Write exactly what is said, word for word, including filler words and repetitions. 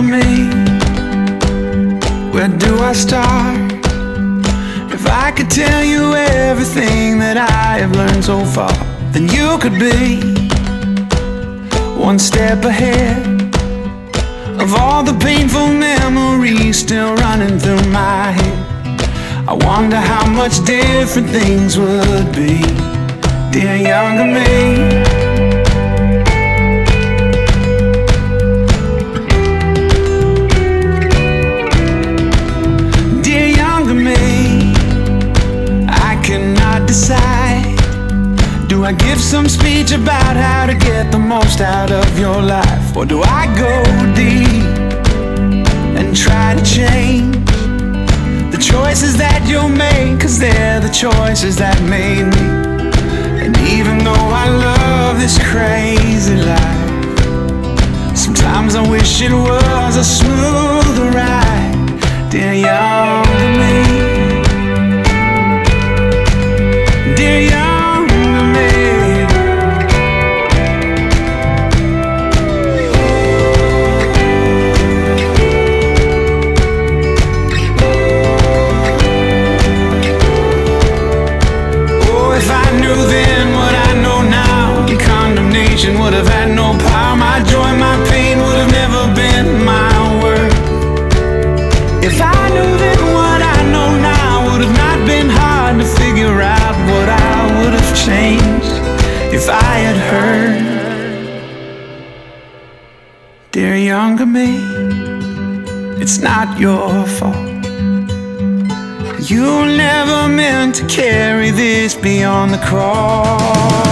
younger me, where do I start? If I could tell you everything that I have learned so far, then you could be one step ahead of all the painful memories still running through my head. I wonder how much different things would be, dear younger me. Dear younger me, I cannot decide. Do I give some speech about how to get the most out of your life? Or do I go deep and try to change the choices that you'll make? 'Cause they're the choices that made me. And even though I love this crazy life, sometimes I wish it was a smoother ride, dear younger me. Dear younger me. Would have had no power, my joy, my pain would have never been my worth. If I knew then what I know now, would have not been hard to figure out what I would have changed if I had heard. Dear younger me, it's not your fault. You never meant to carry this beyond the cross.